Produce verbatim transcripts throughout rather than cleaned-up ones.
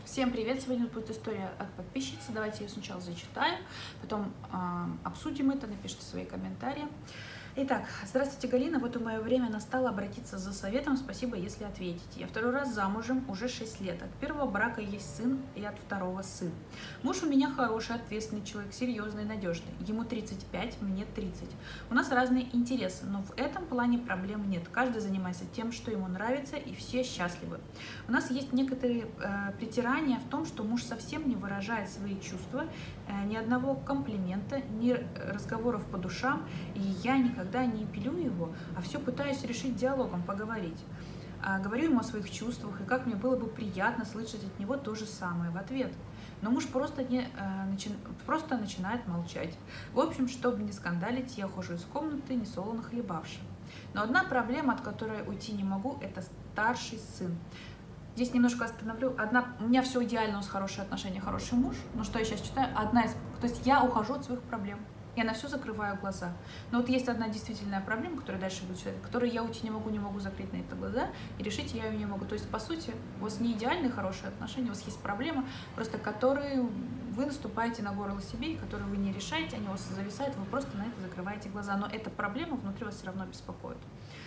Всем привет! Сегодня будет история от подписчицы. Давайте ее сначала зачитаю, потом э, обсудим это, напишите свои комментарии. Итак, здравствуйте, Галина. Вот и мое время настало обратиться за советом. Спасибо, если ответите. Я второй раз замужем, уже шесть лет. От первого брака есть сын и от второго сын. Муж у меня хороший, ответственный человек, серьезный, надежный. Ему тридцать пять, мне тридцать. У нас разные интересы, но в этом плане проблем нет. Каждый занимается тем, что ему нравится, и все счастливы. У нас есть некоторые э, притирания в том, что муж совсем не выражает свои чувства, э, ни одного комплимента, ни разговоров по душам, и я никогда не пилю его, а все пытаюсь решить диалогом, поговорить. А, говорю ему о своих чувствах, и как мне было бы приятно слышать от него то же самое в ответ. Но муж просто, не, а, начи... просто начинает молчать. В общем, чтобы не скандалить, я ухожу из комнаты, не солоно хлебавши. Но одна проблема, от которой уйти не могу, это старший сын. Здесь немножко остановлю. Одна, у меня все идеально, у нас хорошие отношения, хороший муж. Но что я сейчас читаю? Одна из... То есть я ухожу от своих проблем. Я на все закрываю глаза. Но вот есть одна действительная проблема, которую дальше буду читать, которую я уйти не могу, не могу закрыть на это глаза, и решить я ее не могу. То есть, по сути, у вас не идеальные хорошие отношения, у вас есть проблема, просто которые вы наступаете на горло себе, и которые вы не решаете, они у вас зависают, вы просто на это закрываете глаза. Но эта проблема внутри вас все равно беспокоит.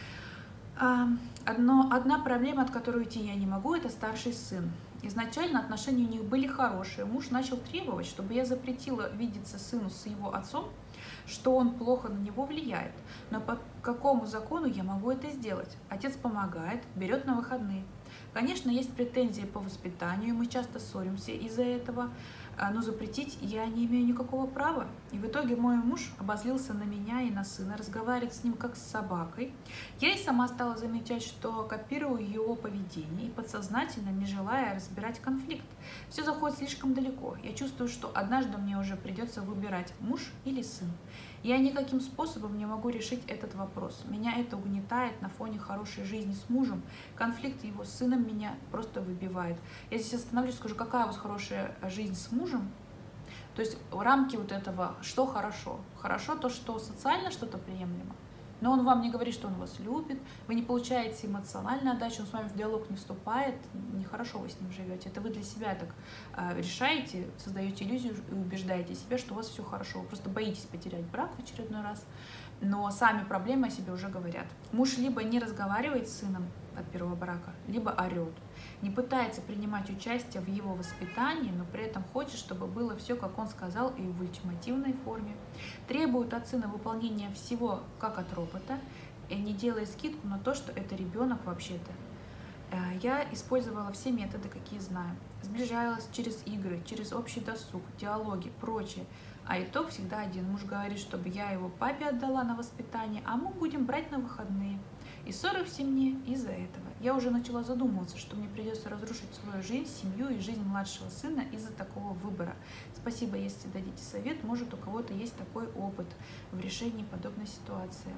Одно, одна проблема, от которой уйти я не могу, это старший сын. Изначально отношения у них были хорошие. Муж начал требовать, чтобы я запретила видеться сыну с его отцом, что он плохо на него влияет. Но по какому закону я могу это сделать? Отец помогает, берет на выходные. Конечно, есть претензии по воспитанию, мы часто ссоримся из-за этого, но запретить я не имею никакого права. И в итоге мой муж обозлился на меня и на сына, разговаривает с ним как с собакой. Я и сама стала замечать, что копирую его поведение и подсознательно не желая разбирать конфликт. Все заходит слишком далеко. Я чувствую, что однажды мне уже придется выбирать, муж или сын. Я никаким способом не могу решить этот вопрос. Меня это угнетает на фоне хорошей жизни с мужем. Конфликт его с сыном меня просто выбивает. Я здесь остановлюсь, скажу, какая у вас хорошая жизнь с мужем. То есть в рамки вот этого, что хорошо. Хорошо то, что социально что-то приемлемо. Но он вам не говорит, что он вас любит, вы не получаете эмоциональную отдачу, он с вами в диалог не вступает, нехорошо вы с ним живете. Это вы для себя так э, решаете, создаете иллюзию и убеждаете себя, что у вас все хорошо. Вы просто боитесь потерять брак в очередной раз, но сами проблемы о себе уже говорят. Муж либо не разговаривает с сыном от первого брака, либо орет. Не пытается принимать участие в его воспитании, но при этом хочет, чтобы было все, как он сказал, и в ультимативной форме. Требует от сына выполнения всего, как от робота, и не делая скидку на то, что это ребенок вообще-то. Я использовала все методы, какие знаю. Сближалась через игры, через общий досуг, диалоги, прочее. А итог всегда один. Муж говорит, чтобы я его папе отдала на воспитание, а мы будем брать на выходные. И ссоры в семье из-за этого. Я уже начала задумываться, что мне придется разрушить свою жизнь, семью и жизнь младшего сына из-за такого выбора. Спасибо, если дадите совет. Может, у кого-то есть такой опыт в решении подобной ситуации.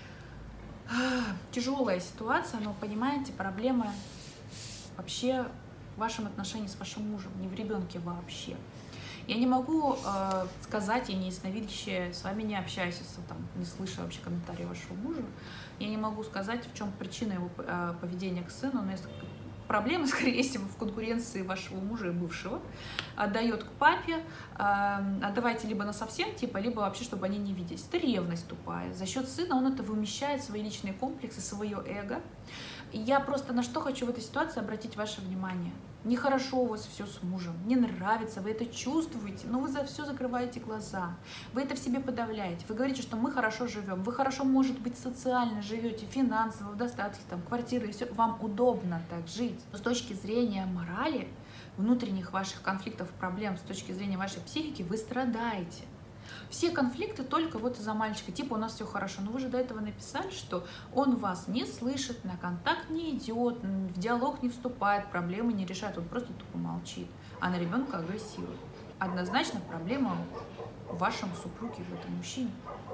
Тяжелая ситуация, но, понимаете, проблема вообще в вашем отношении с вашим мужем, не в ребенке вообще. Я не могу э, сказать, я не ясновидящая, с вами не общаюсь, если там не слышу вообще комментарии вашего мужа. Я не могу сказать, в чем причина его э, поведения к сыну, но если проблема, скорее всего, в конкуренции вашего мужа и бывшего, отдает к папе, э, отдавайте либо на совсем, типа, либо вообще, чтобы они не виделись. Это ревность тупая. За счет сына он это вымещает, свои личные комплексы, свое эго. И я просто на что хочу в этой ситуации обратить ваше внимание. Нехорошо у вас все с мужем, не нравится, вы это чувствуете, но вы за все закрываете глаза, вы это в себе подавляете. Вы говорите, что мы хорошо живем, вы хорошо, может быть, социально живете, финансово, в достатке, там, квартиры, и все, вам удобно так жить. Но с точки зрения морали, внутренних ваших конфликтов, проблем, с точки зрения вашей психики, вы страдаете. Все конфликты только вот из-за мальчика, типа у нас все хорошо, но вы же до этого написали, что он вас не слышит, на контакт не идет, в диалог не вступает, проблемы не решает, он просто тупо молчит, а на ребенка агрессирует. Однозначно проблема в вашем супруге, в этом мужчине.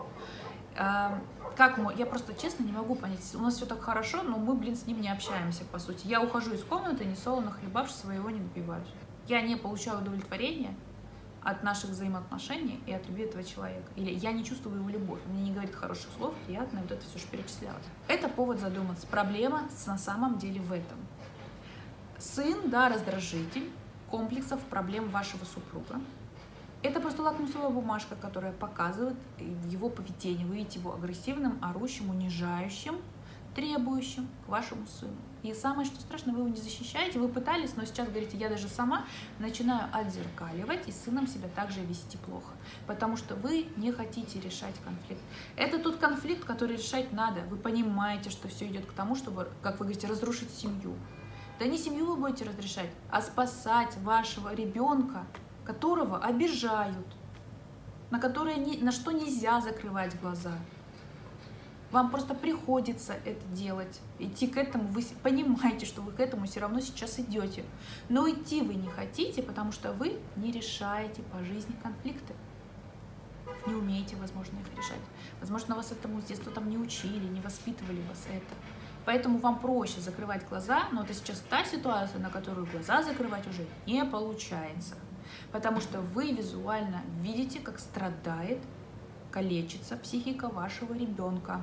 Как мы, я просто честно не могу понять, у нас все так хорошо, но мы, блин, с ним не общаемся, по сути. Я ухожу из комнаты, не солоно хлебавши, своего не добиваюсь. Я не получаю удовлетворения от наших взаимоотношений и от любви этого человека. Или я не чувствую его любовь, он мне не говорит хороших слов, приятно, вот это все же перечислялось. Это повод задуматься. Проблема на самом деле в этом. Сын, да, раздражитель, комплексов, проблем вашего супруга. Это просто лакмусовая бумажка, которая показывает его поведение. Вы видите его агрессивным, орущим, унижающим, требующим к вашему сыну. И самое, что страшно, вы его не защищаете, вы пытались, но сейчас говорите, я даже сама начинаю отзеркаливать и с сыном себя также вести плохо, потому что вы не хотите решать конфликт. Это тот конфликт, который решать надо. Вы понимаете, что все идет к тому, чтобы, как вы говорите, разрушить семью. Да не семью вы будете разрешать, а спасать вашего ребенка, которого обижают, на, которое не, на что нельзя закрывать глаза. Вам просто приходится это делать, идти к этому, вы понимаете, что вы к этому все равно сейчас идете. Но идти вы не хотите, потому что вы не решаете по жизни конфликты. Не умеете, возможно, их решать. Возможно, вас этому с детства там не учили, не воспитывали вас это. Поэтому вам проще закрывать глаза, но это сейчас та ситуация, на которую глаза закрывать уже не получается. Потому что вы визуально видите, как страдает, калечится психика вашего ребенка.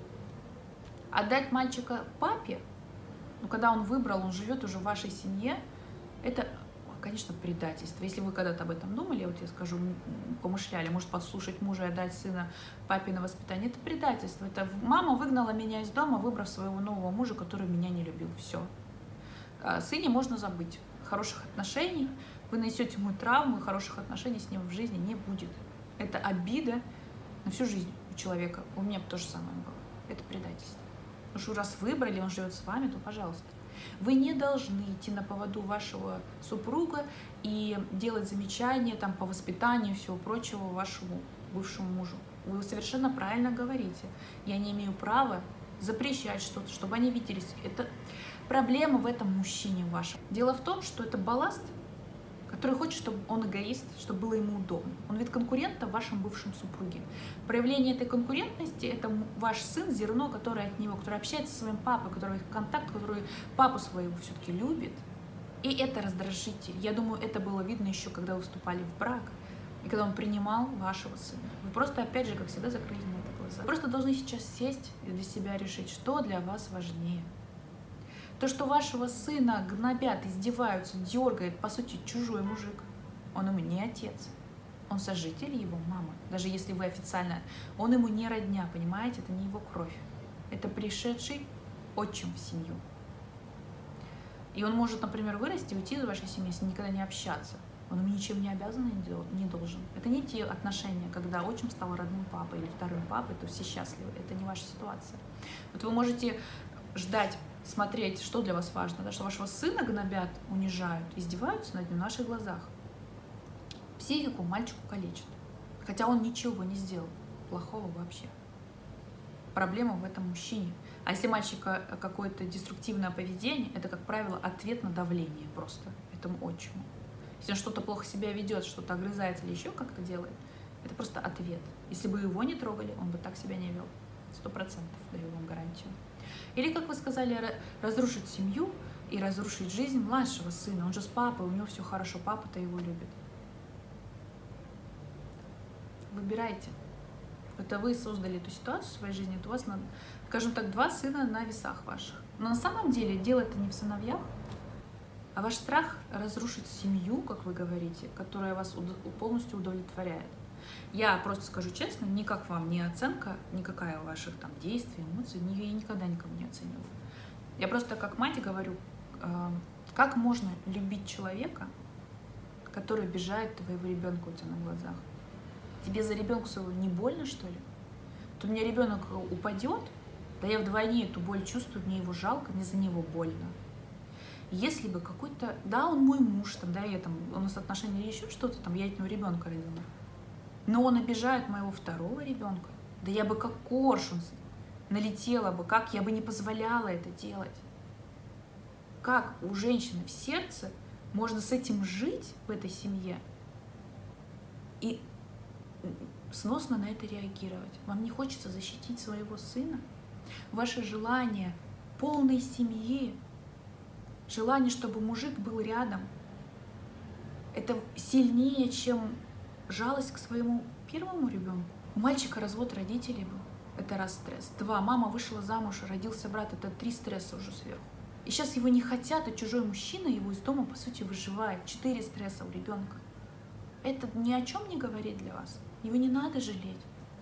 Отдать мальчика папе, ну, когда он выбрал, он живет уже в вашей семье, это, конечно, предательство. Если вы когда-то об этом думали, вот я скажу, помышляли, может подслушать мужа и отдать сына папе на воспитание, это предательство. Это мама выгнала меня из дома, выбрав своего нового мужа, который меня не любил. Все. О сыне можно забыть. Хороших отношений, вы нанесете ему травму, и хороших отношений с ним в жизни не будет. Это обида на всю жизнь у человека. У меня то же самое было. Это предательство. Потому что раз выбрали, он живет с вами, то пожалуйста. Вы не должны идти на поводу вашего супруга и делать замечания там, по воспитанию и всего прочего вашему бывшему мужу. Вы совершенно правильно говорите. Я не имею права запрещать что-то, чтобы они виделись. Это проблема в этом мужчине вашем. Дело в том, что это балласт, который хочет, чтобы он эгоист, чтобы было ему удобно. Он ведь конкурент в вашем бывшем супруге. Проявление этой конкурентности – это ваш сын, зерно, которое от него, который общается со своим папой, который контакт, который папу своего все-таки любит. И это раздражитель. Я думаю, это было видно еще, когда вы вступали в брак, и когда он принимал вашего сына. Вы просто, опять же, как всегда, закрыли на это глаза. Вы просто должны сейчас сесть и для себя решить, что для вас важнее. То, что вашего сына гнобят, издеваются, дергает, по сути, чужой мужик, он ему не отец, он сожитель его мамы. Даже если вы официально, он ему не родня, понимаете, это не его кровь. Это пришедший отчим в семью. И он может, например, вырасти, уйти из вашей семьи, если никогда не общаться. Он ему ничем не обязан и не должен. Это не те отношения, когда отчим стал родным папой или вторым папой, то все счастливы. Это не ваша ситуация. Вот вы можете ждать, смотреть, что для вас важно, да, что вашего сына гнобят, унижают, издеваются над ним на наших глазах. Психику мальчику калечат, хотя он ничего не сделал плохого вообще. Проблема в этом мужчине. А если мальчика какое-то деструктивное поведение, это, как правило, ответ на давление просто этому отчиму. Если он что-то плохо себя ведет, что-то огрызается или еще как-то делает, это просто ответ. Если бы его не трогали, он бы так себя не вел. Сто процентов даю вам гарантию. Или, как вы сказали, разрушить семью и разрушить жизнь младшего сына. Он же с папой, у него все хорошо, папа-то его любит. Выбирайте. Это вы создали эту ситуацию в своей жизни, это у вас, скажем так, два сына на весах ваших. Но на самом деле дело это не в сыновьях, а ваш страх разрушить семью, как вы говорите, которая вас полностью удовлетворяет. Я просто скажу честно, никак вам не оценка, никакая ваших там действий, эмоций, я никогда никому не оцениваю. Я просто как мать говорю, э, как можно любить человека, который обижает твоего ребенка у тебя на глазах? Тебе за ребенка своего не больно, что ли? То у меня ребенок упадет, да я вдвойне эту боль чувствую, мне его жалко, мне за него больно. Если бы какой-то, да, он мой муж, там, да, я там, у нас отношения или еще что-то, там, я от него ребенка родила, но он обижает моего второго ребенка, да я бы как коршун налетела бы, как я бы не позволяла это делать. Как у женщины в сердце можно с этим жить в этой семье и сносно на это реагировать? Вам не хочется защитить своего сына? Ваше желание полной семьи, желание, чтобы мужик был рядом, это сильнее, чем жалость к своему первому ребенку. У мальчика развод родителей был. Это раз стресс. Два. Мама вышла замуж, родился брат. Это три стресса уже сверху. И сейчас его не хотят, а чужой мужчина его из дома, по сути, выживает. Четыре стресса у ребенка. Это ни о чем не говорит для вас. Его не надо жалеть.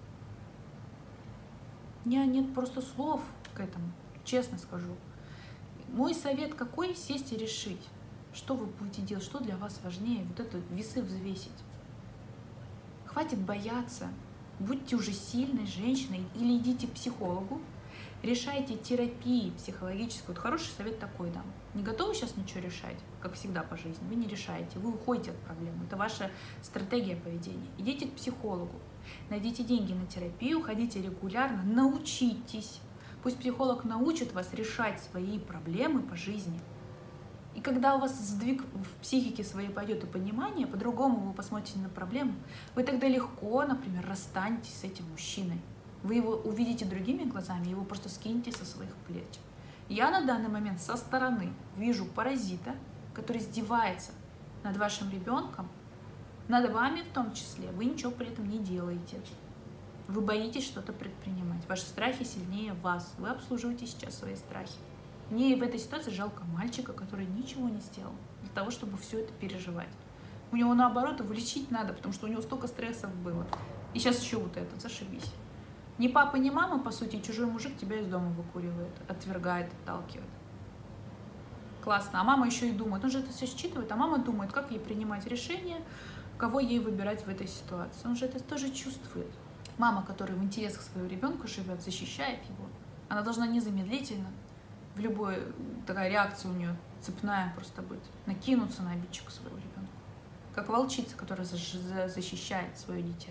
У меня нет просто слов к этому, честно скажу. Мой совет какой? Сесть и решить, что вы будете делать, что для вас важнее, вот это весы взвесить. Хватит бояться, будьте уже сильной женщиной или идите к психологу, решайте терапии психологическую. Вот хороший совет такой дам. Не готовы сейчас ничего решать, как всегда по жизни, вы не решаете, вы уходите от проблемы. Это ваша стратегия поведения. Идите к психологу, найдите деньги на терапию, ходите регулярно, научитесь. Пусть психолог научит вас решать свои проблемы по жизни. И когда у вас сдвиг в психике своей пойдет и понимание, по-другому вы посмотрите на проблему, вы тогда легко, например, расстанетесь с этим мужчиной. Вы его увидите другими глазами, его просто скиньте со своих плеч. Я на данный момент со стороны вижу паразита, который издевается над вашим ребенком, над вами в том числе. Вы ничего при этом не делаете. Вы боитесь что-то предпринимать. Ваши страхи сильнее вас. Вы обслуживаете сейчас свои страхи. Мне в этой ситуации жалко мальчика, который ничего не сделал для того, чтобы все это переживать. У него наоборот его лечить надо, потому что у него столько стрессов было. И сейчас еще вот это, зашибись. Ни папа, ни мама, по сути, чужой мужик тебя из дома выкуривает, отвергает, отталкивает. Классно. А мама еще и думает, он же это все считывает, а мама думает, как ей принимать решение, кого ей выбирать в этой ситуации. Он же это тоже чувствует. Мама, которая в интересах своего ребенка живет, защищает его, она должна незамедлительно, в любой такая реакция у нее цепная просто быть, накинуться на обидчика своего ребенка. Как волчица, которая защищает свое дитя.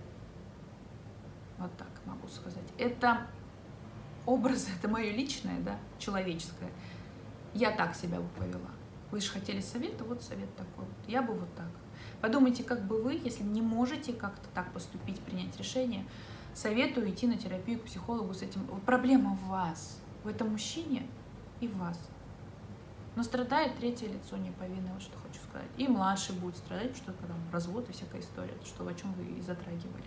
Вот так могу сказать. Это образ, это мое личное, да, человеческое. Я так себя бы повела. Вы же хотели совета, вот совет такой. Вот. Я бы вот так. Подумайте, как бы вы, если не можете как-то так поступить, принять решение, советую идти на терапию к психологу с этим. Проблема в вас, в этом мужчине и в вас. Но страдает третье лицо неповинное, вот что хочу сказать. И младший будет страдать, что когда развод и всякая история, что о чем вы и затрагивали.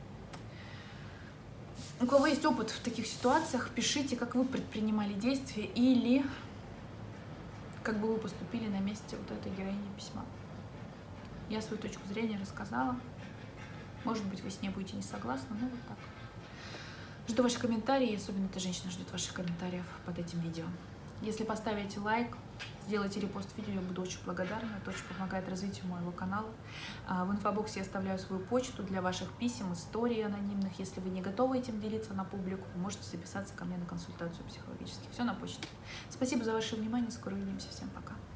У кого есть опыт в таких ситуациях, пишите, как вы предпринимали действия или как бы вы поступили на месте вот этой героини письма. Я свою точку зрения рассказала. Может быть, вы с ней будете не согласны, но вот так. Жду ваши комментарии, особенно эта женщина ждет ваших комментариев под этим видео. Если поставите лайк, сделайте репост видео, я буду очень благодарна. Это очень помогает развитию моего канала. В инфобоксе я оставляю свою почту для ваших писем, историй анонимных. Если вы не готовы этим делиться на публику, вы можете записаться ко мне на консультацию психологически. Все на почте. Спасибо за ваше внимание. Скоро увидимся. Всем пока.